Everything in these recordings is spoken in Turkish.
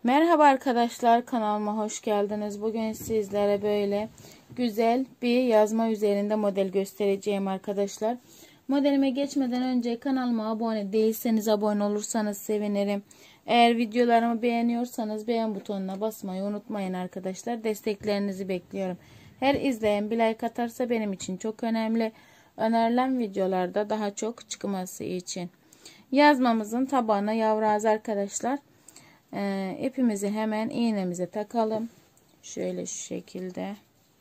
Merhaba arkadaşlar, kanalıma hoş geldiniz. Bugün sizlere böyle güzel bir yazma üzerinde model göstereceğim arkadaşlar. Modelime geçmeden önce kanalıma abone değilseniz abone olursanız sevinirim. Eğer videolarımı beğeniyorsanız beğen butonuna basmayı unutmayın arkadaşlar. Desteklerinizi bekliyorum. Her izleyen bir like atarsa benim için çok önemli. Önerilen videolarda daha çok çıkması için. Yazmamızın tabağına yavru ağzı arkadaşlar. İpimizi hemen iğnemize takalım. Şöyle şu şekilde.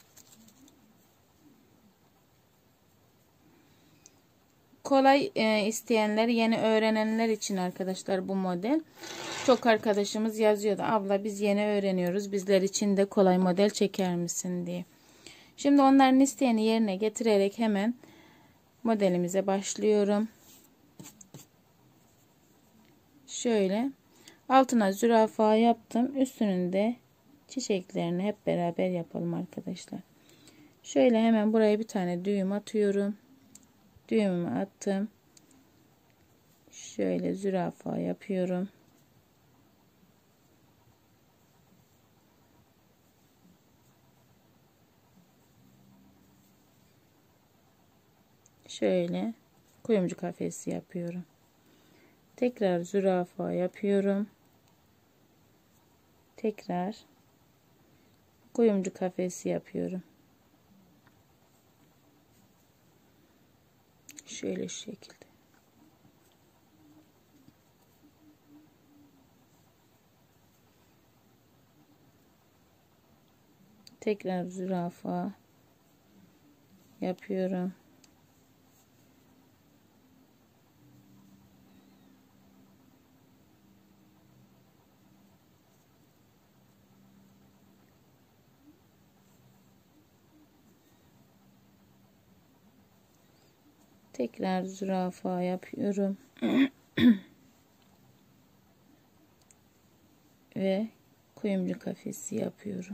Kolay isteyenler, yeni öğrenenler için arkadaşlar bu model. Çok arkadaşımız yazıyordu. Abla biz yeni öğreniyoruz. Bizler için de kolay model çeker misin diye. Şimdi onların isteğini yerine getirerek hemen modelimize başlıyorum. Şöyle. Altına zürafa yaptım. Üstünün de çiçeklerini hep beraber yapalım arkadaşlar. Şöyle hemen buraya bir tane düğüm atıyorum. Düğümümü attım. Şöyle zürafa yapıyorum. Şöyle kuyumcu kafesi yapıyorum. Tekrar zürafa yapıyorum. Tekrar kuyumcu kafesi yapıyorum. Şöyle şu şekilde. Tekrar zürafa yapıyorum. Tekrar zürafa yapıyorum. Ve kuyumcu kafesi yapıyorum.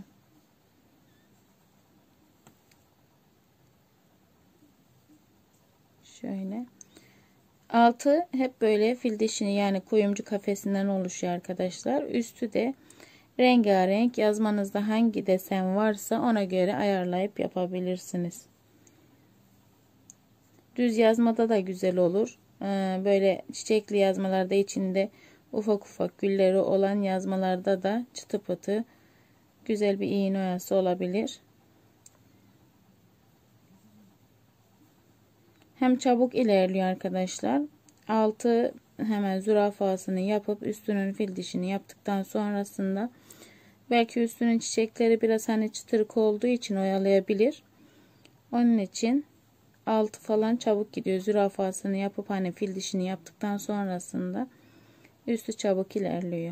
Şöyle. Altı hep böyle fil dişini yani kuyumcu kafesinden oluşuyor arkadaşlar. Üstü de rengarenk, yazmanızda hangi desen varsa ona göre ayarlayıp yapabilirsiniz. Düz yazmada da güzel olur. Böyle çiçekli yazmalarda içinde ufak ufak gülleri olan yazmalarda da çıtı pıtı güzel bir iğne oyası olabilir. Hem çabuk ilerliyor arkadaşlar. Altı hemen zürafasını yapıp üstünün fil dişini yaptıktan sonrasında belki üstünün çiçekleri biraz hani çıtırık olduğu için oyalayabilir. Onun için altı falan çabuk gidiyor. Zürafasını yapıp hani fil dişini yaptıktan sonrasında üstü çabuk ilerliyor.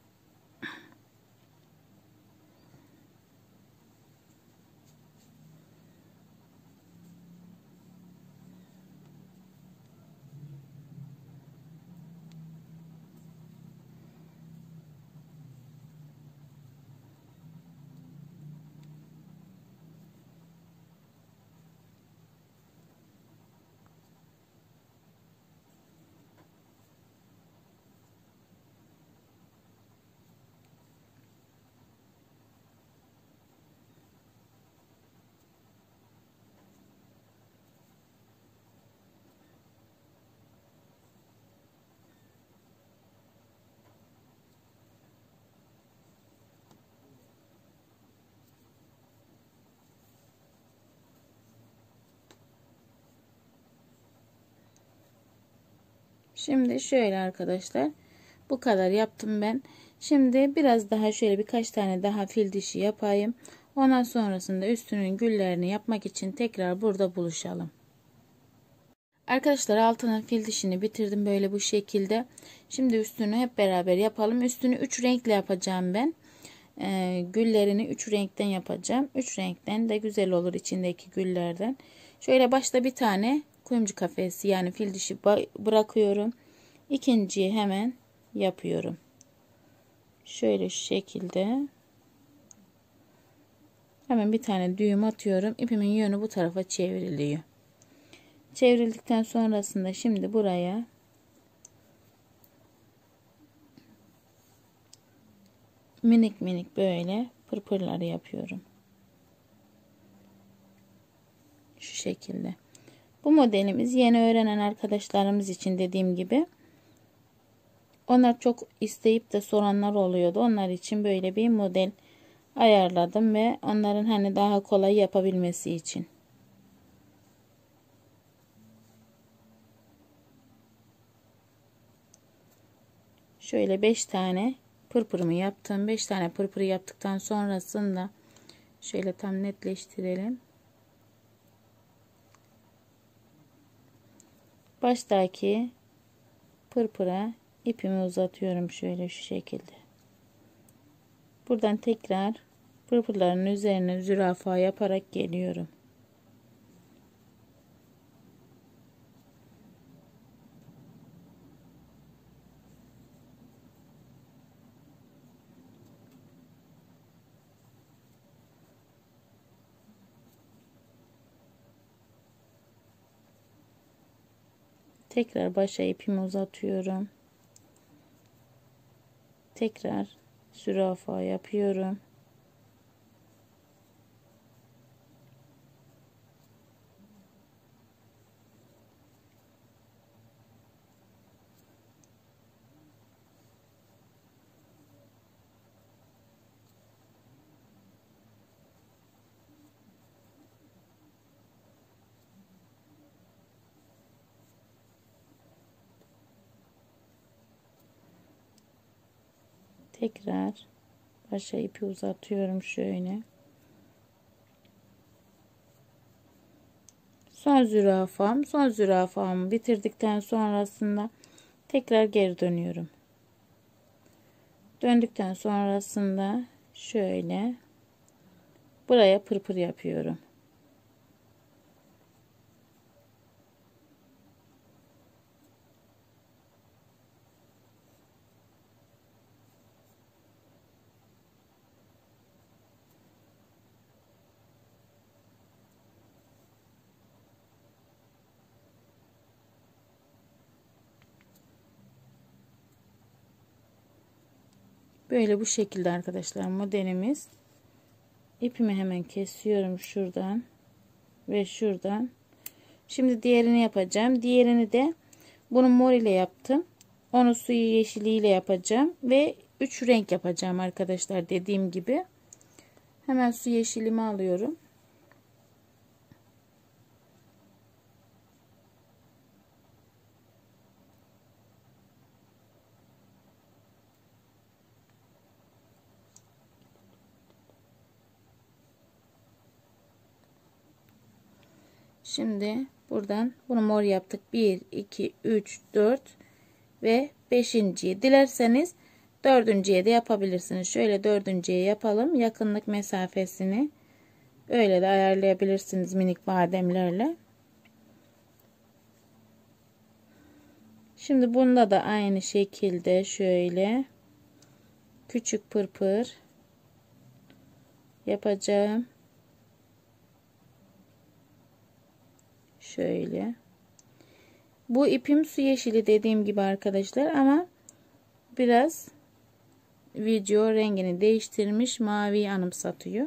Şimdi şöyle arkadaşlar, bu kadar yaptım ben. Şimdi biraz daha şöyle birkaç tane daha fil dişi yapayım. Ondan sonrasında üstünün güllerini yapmak için tekrar burada buluşalım. Arkadaşlar altına fil dişini bitirdim böyle bu şekilde. Şimdi üstünü hep beraber yapalım. Üstünü 3 renkle yapacağım ben. Güllerini 3 renkten yapacağım. 3 renkten de güzel olur içindeki güllerden. Şöyle başta bir tane kuyumcu kafesi yani fil dişi bırakıyorum. İkinciyi hemen yapıyorum. Şöyle şu şekilde. Hemen bir tane düğüm atıyorum. İpimin yönü bu tarafa çevriliyor. Çevrildikten sonrasında şimdi buraya minik minik böyle pırpırları yapıyorum. Şu şekilde. Bu modelimiz yeni öğrenen arkadaşlarımız için, dediğim gibi. Onlar çok isteyip de soranlar oluyordu. Onlar için böyle bir model ayarladım ve onların hani daha kolay yapabilmesi için. Şöyle 5 tane pırpırımı yaptım. 5 tane pırpırı yaptıktan sonrasında şöyle tam netleştirelim. Baştaki pırpıra ipimi uzatıyorum şöyle şu şekilde. Buradan tekrar pırpırların üzerine zürafa yaparak geliyorum. Tekrar başa ipimi uzatıyorum. Tekrar zürafa yapıyorum. Tekrar başa ipi uzatıyorum şöyle. Son zürafamı bitirdikten sonrasında tekrar geri dönüyorum. Döndükten sonrasında şöyle buraya pırpır yapıyorum. Böyle bu şekilde arkadaşlar modelimiz. İpimi hemen kesiyorum şuradan ve şuradan. Şimdi diğerini yapacağım. Diğerini de bunu mor ile yaptım. Onu suyu yeşiliyle yapacağım ve 3 renk yapacağım arkadaşlar, dediğim gibi. Hemen su yeşilimi alıyorum. Şimdi buradan bunu mor yaptık. 1, 2, 3, 4 ve 5.'yi. Dilerseniz 4.'ye de yapabilirsiniz. Şöyle 4.'ye yapalım. Yakınlık mesafesini öyle de ayarlayabilirsiniz minik bademlerle. Şimdi bunda da aynı şekilde şöyle küçük pırpır yapacağım. Şöyle. Bu ipim su yeşili, dediğim gibi arkadaşlar, ama biraz video rengini değiştirmiş, maviyi anımsatıyor.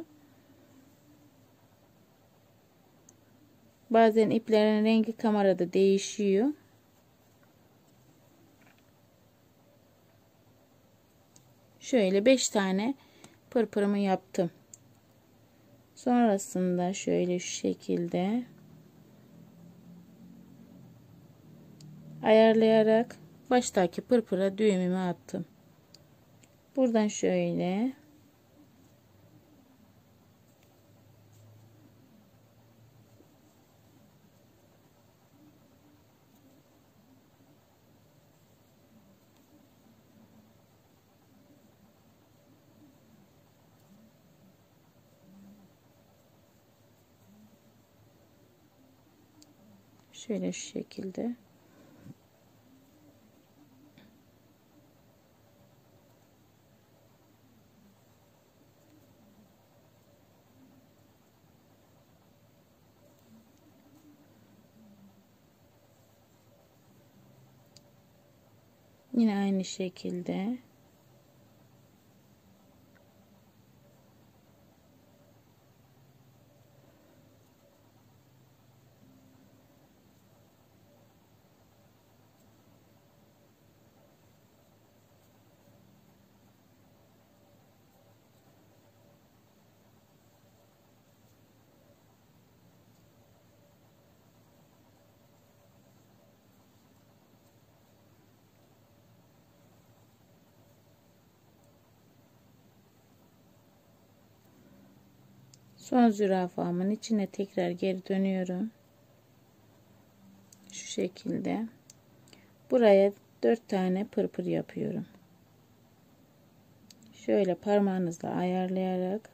Bazen iplerin rengi kamerada değişiyor. Şöyle 5 tane pırpırımı yaptım. Sonrasında şöyle şu şekilde ayarlayarak baştaki pırpıra düğümümü attım. Buradan şöyle şu şekilde yine aynı şekilde Son zürafamın içine tekrar geri dönüyorum. Şu şekilde. Buraya 4 tane pırpır yapıyorum. Şöyle parmağınızla ayarlayarak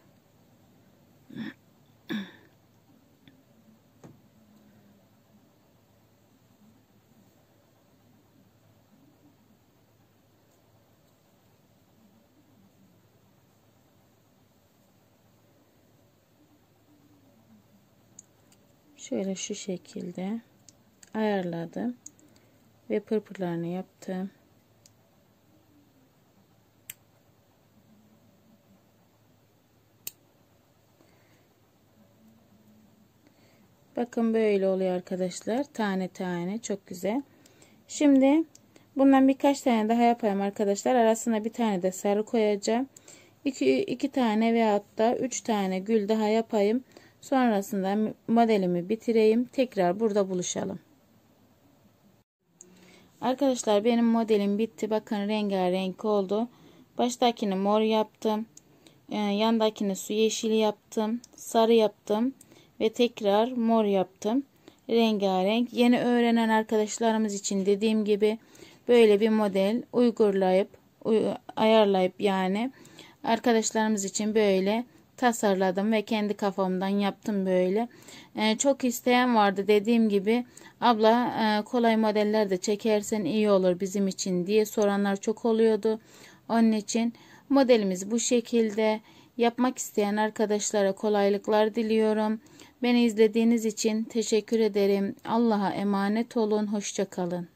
şöyle şu şekilde ayarladım ve pırpırlarını yaptım. Bakın böyle oluyor arkadaşlar. Tane tane çok güzel. Şimdi bundan birkaç tane daha yapayım arkadaşlar. Arasına bir tane de sarı koyacağım. 2 tane veyahut da 3 tane gül daha yapayım. Sonrasında modelimi bitireyim. Tekrar burada buluşalım. Arkadaşlar benim modelim bitti. Bakın rengarenk oldu. Baştakini mor yaptım. Yandakini su yeşili yaptım. Sarı yaptım. Ve tekrar mor yaptım. Rengarenk. Yeni öğrenen arkadaşlarımız için dediğim gibi böyle bir model ayarlayıp yani arkadaşlarımız için böyle tasarladım ve kendi kafamdan yaptım böyle. Çok isteyen vardı dediğim gibi, abla kolay modeller de çekersen iyi olur bizim için diye soranlar çok oluyordu. Onun için modelimiz bu şekilde. Yapmak isteyen arkadaşlara kolaylıklar diliyorum. Beni izlediğiniz için teşekkür ederim. Allah'a emanet olun. Hoşça kalın.